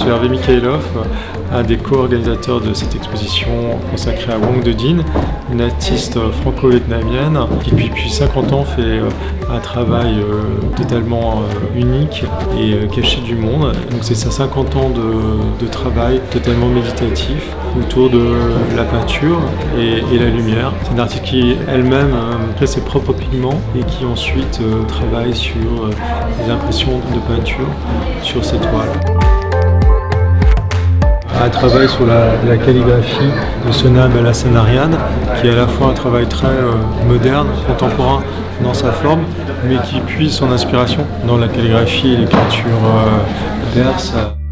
c'est Hervé Mikhailov, un des co-organisateurs de cette exposition consacrée à Wong De-Dinh, une artiste franco-vietnamienne qui depuis 50 ans fait un travail totalement unique et caché du monde. Donc c'est ça, 50 ans de travail totalement méditatif autour de la peinture et la lumière. C'est une artiste qui elle-même crée ses propres pigments et qui ensuite travaille sur les impressions de peinture sur ces toiles. Elle travaille sur la calligraphie de Sona Balassanarian, qui est à la fois un travail très moderne, contemporain dans sa forme, mais qui puise son inspiration dans la calligraphie et l'écriture perse.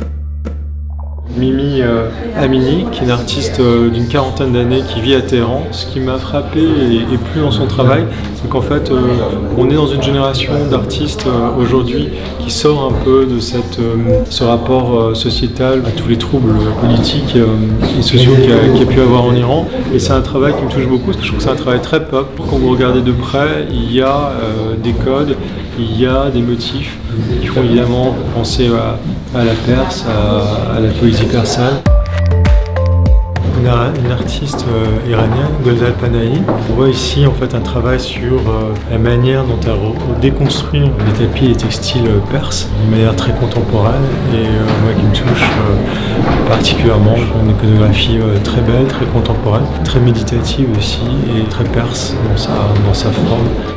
Mimi Amini, qui est une artiste d'une quarantaine d'années qui vit à Téhéran. Ce qui m'a frappé et plu dans son travail, c'est qu'en fait, on est dans une génération d'artistes aujourd'hui qui sort un peu de ce rapport sociétal à tous les troubles politiques et sociaux qu'il y a pu avoir en Iran. Et c'est un travail qui me touche beaucoup, parce que je trouve que c'est un travail très pop. Quand vous regardez de près, il y a des codes, il y a des motifs qui font évidemment penser à la Perse, à la poésie persane. On a une artiste iranienne, Golzal Panahi. On voit ici en fait un travail sur la manière dont elle déconstruit les tapis et les textiles perses de manière très contemporaine et moi qui me touche particulièrement. Une iconographie très belle, très contemporaine, très méditative aussi et très perse dans sa forme.